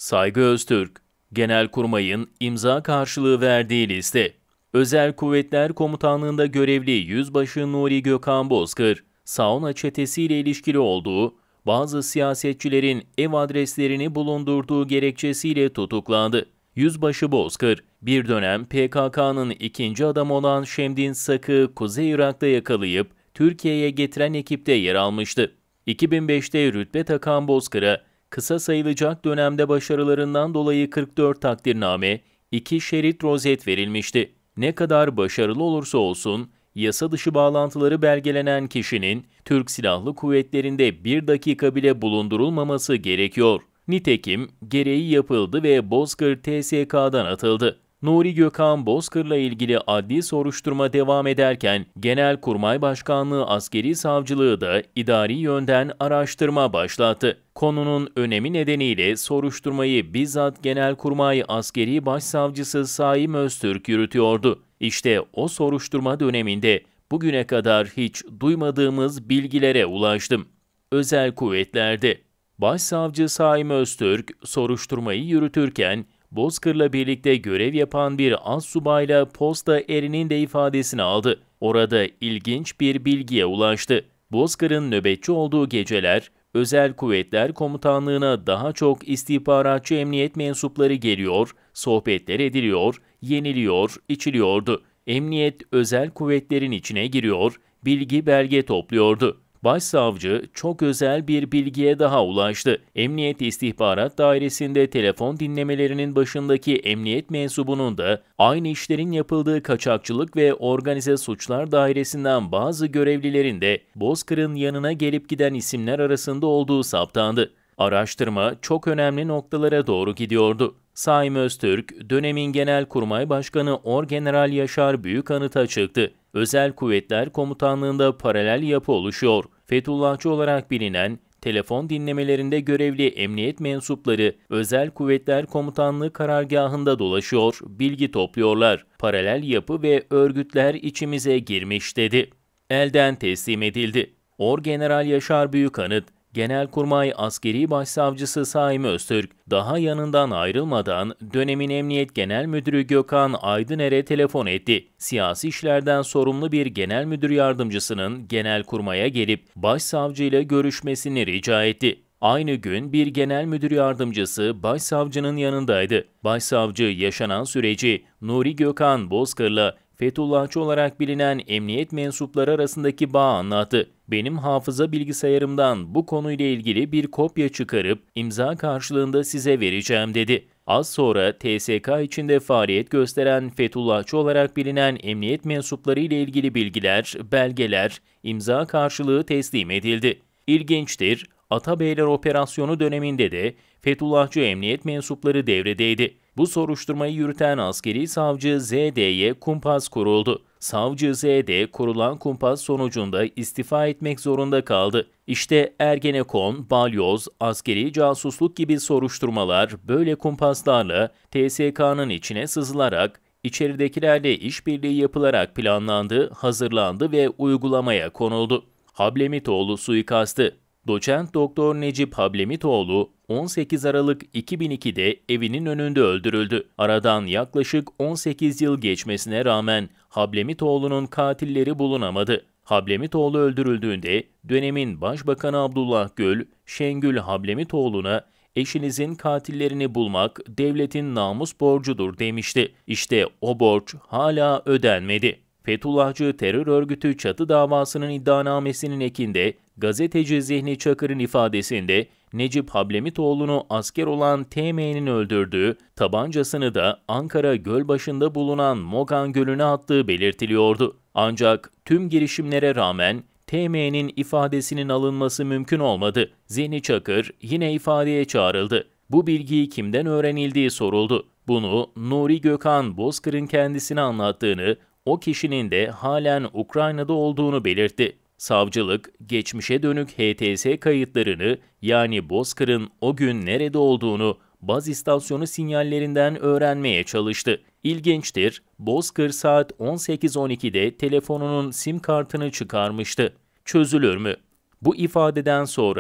Saygı Öztürk, Genelkurmay'ın imza karşılığı verdiği liste. Özel Kuvvetler Komutanlığı'nda görevli Yüzbaşı Nuri Gökhan Bozkır, Sauna çetesiyle ilişkili olduğu, bazı siyasetçilerin ev adreslerini bulundurduğu gerekçesiyle tutuklandı. Yüzbaşı Bozkır, bir dönem PKK'nın ikinci adamı olan Şemdin Sak'ı Kuzey Irak'ta yakalayıp Türkiye'ye getiren ekipte yer almıştı. 2005'te rütbe takan Bozkır'a, kısa sayılacak dönemde başarılarından dolayı 44 takdirname, 2 şerit rozet verilmişti. Ne kadar başarılı olursa olsun, yasa dışı bağlantıları belgelenen kişinin Türk Silahlı Kuvvetleri'nde 1 dakika bile bulundurulmaması gerekiyor. Nitekim gereği yapıldı ve Bozkır TSK'dan atıldı. Nuri Gökhan Bozkır'la ilgili adli soruşturma devam ederken Genelkurmay Başkanlığı Askeri Savcılığı da idari yönden araştırma başlattı. Konunun önemi nedeniyle soruşturmayı bizzat Genelkurmay Askeri Başsavcısı Saim Öztürk yürütüyordu. İşte o soruşturma döneminde bugüne kadar hiç duymadığımız bilgilere ulaştım. Özel kuvvetlerde Başsavcı Saim Öztürk soruşturmayı yürütürken Bozkır'la birlikte görev yapan bir astsubayla posta erinin de ifadesini aldı. Orada ilginç bir bilgiye ulaştı. Bozkır'ın nöbetçi olduğu geceler, Özel Kuvvetler Komutanlığı'na daha çok istihbaratçı emniyet mensupları geliyor, sohbetler ediliyor, yeniliyor, içiliyordu. Emniyet özel kuvvetlerin içine giriyor, bilgi belge topluyordu. Başsavcı çok özel bir bilgiye daha ulaştı. Emniyet İstihbarat Dairesi'nde telefon dinlemelerinin başındaki emniyet mensubunun da aynı işlerin yapıldığı Kaçakçılık ve Organize Suçlar Dairesi'nden bazı görevlilerin de Bozkır'ın yanına gelip giden isimler arasında olduğu saptandı. Araştırma çok önemli noktalara doğru gidiyordu. Saim Öztürk, dönemin Genelkurmay Başkanı Orgeneral Yaşar Büyükanıt'a çıktı. Özel Kuvvetler Komutanlığı'nda paralel yapı oluşuyor. Fethullahçı olarak bilinen, telefon dinlemelerinde görevli emniyet mensupları Özel Kuvvetler Komutanlığı karargahında dolaşıyor, bilgi topluyorlar. Paralel yapı ve örgütler içimize girmiş dedi. Elden teslim edildi. Orgeneral Yaşar Büyükanıt, Genelkurmay Askeri Başsavcısı Saim Öztürk, daha yanından ayrılmadan dönemin Emniyet Genel Müdürü Gökhan Aydıner'e telefon etti. Siyasi işlerden sorumlu bir genel müdür yardımcısının Genelkurmay'a gelip başsavcıyla görüşmesini rica etti. Aynı gün bir genel müdür yardımcısı başsavcının yanındaydı. Başsavcı yaşanan süreci Nuri Gökhan Bozkır'la Fethullahçı olarak bilinen emniyet mensupları arasındaki bağı anlattı. Benim hafıza bilgisayarımdan bu konuyla ilgili bir kopya çıkarıp imza karşılığında size vereceğim dedi. Az sonra TSK içinde faaliyet gösteren Fethullahçı olarak bilinen emniyet mensupları ile ilgili bilgiler, belgeler, imza karşılığı teslim edildi. İlginçtir, Atabeyler Operasyonu döneminde de Fethullahçı emniyet mensupları devredeydi. Bu soruşturmayı yürüten askeri savcı ZD'ye kumpas kuruldu. Savcı ZD kurulan kumpas sonucunda istifa etmek zorunda kaldı. İşte Ergenekon, balyoz, askeri casusluk gibi soruşturmalar böyle kumpaslarla TSK'nın içine sızılarak, içeridekilerle işbirliği yapılarak planlandı, hazırlandı ve uygulamaya konuldu. Hablemitoğlu suikastı. Doçent Doktor Necip Hablemitoğlu 18 Aralık 2002'de evinin önünde öldürüldü. Aradan yaklaşık 18 yıl geçmesine rağmen Hablemitoğlu'nun katilleri bulunamadı. Hablemitoğlu öldürüldüğünde dönemin Başbakanı Abdullah Gül, Şengül Hablemitoğlu'na "Eşinizin katillerini bulmak devletin namus borcudur" demişti. İşte o borç hala ödenmedi. Fethullahçı terör örgütü çatı davasının iddianamesinin ekinde gazeteci Zihni Çakır'ın ifadesinde Necip Hablemitoğlu'nu asker olan TM'nin öldürdüğü, tabancasını da Ankara Gölbaşı'nda bulunan Mogan Gölü'ne attığı belirtiliyordu. Ancak tüm girişimlere rağmen TM'nin ifadesinin alınması mümkün olmadı. Zihni Çakır yine ifadeye çağrıldı. Bu bilgiyi kimden öğrenildiği soruldu. Bunu Nuri Gökhan Bozkır'ın kendisine anlattığını, o kişinin de halen Ukrayna'da olduğunu belirtti. Savcılık, geçmişe dönük HTS kayıtlarını, yani Bozkır'ın o gün nerede olduğunu baz istasyonu sinyallerinden öğrenmeye çalıştı. İlginçtir, Bozkır saat 18.12'de telefonunun sim kartını çıkarmıştı. Çözülür mü? Bu ifadeden sonra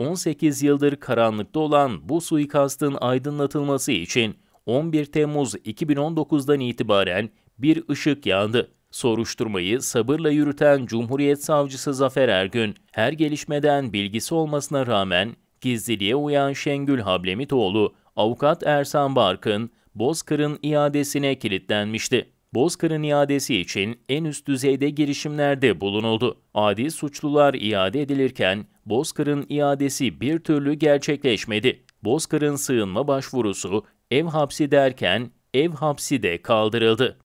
18 yıldır karanlıkta olan bu suikastın aydınlatılması için 11 Temmuz 2019'dan itibaren bir ışık yandı. Soruşturmayı sabırla yürüten Cumhuriyet Savcısı Zafer Ergün, her gelişmeden bilgisi olmasına rağmen gizliliğe uyan Şengül Hablemitoğlu, avukat Ersan Barkın, Bozkır'ın iadesine kilitlenmişti. Bozkır'ın iadesi için en üst düzeyde girişimlerde bulunuldu. Adi suçlular iade edilirken Bozkır'ın iadesi bir türlü gerçekleşmedi. Bozkır'ın sığınma başvurusu ev hapsi derken ev hapsi de kaldırıldı.